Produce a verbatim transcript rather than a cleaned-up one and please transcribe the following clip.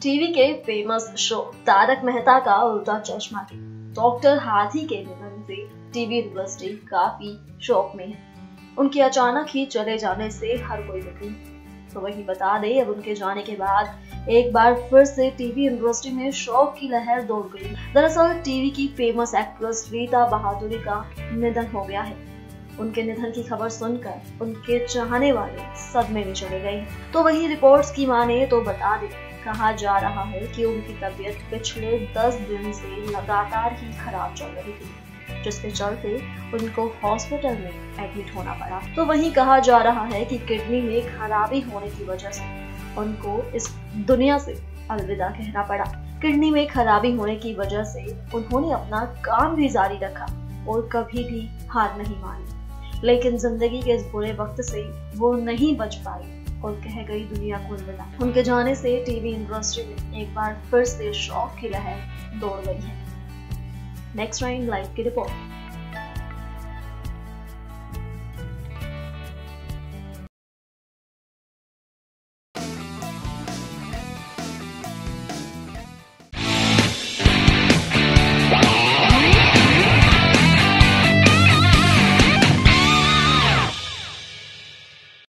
TV के famous show Tarak Mehta का उल्टा चश्मा के डॉक्टर हाथी के निधन से टीवी इंडस्ट्री काफी शौक में है। उनके अचानक ही चले जाने से हर कोई दुखी। तो वही बता दे, अब उनके जाने के बाद एक बार फिर से टीवी इंडस्ट्री में शौक की लहर दौड़ गई। दरअसल टीवी की फेमस एक्ट्रेस रीता बहादुरी का निधन हो गया है। उनके निधन की खबर सुनकर उनके चाहने वाले सदमे में चले गए। तो वही रिपोर्ट्स की माने तो बता दे, कहा जा रहा है कि उनकी तबीयत पिछले दस दिन से लगातार ही खराब चल रही थी, जिसके चलते उनको हॉस्पिटल में एडमिट होना पड़ा। तो वहीं कहा जा रहा है कि किडनी में खराबी होने की वजह से उनको इस दुनिया से अलविदा कहना पड़ा। किडनी में खराबी होने की वजह से उन्होंने अपना काम भी जारी रखा और कभी भी हार नहीं मानी, लेकिन जिंदगी के इस बुरे वक्त से वो नहीं बच पाई और कह गई दुनिया को अलविदा। उनके जाने से टीवी इंडस्ट्री में एक बार फिर से शौक की लहर दौड़ गई है। नेक्स्ट टाइम लाइव की रिपोर्ट।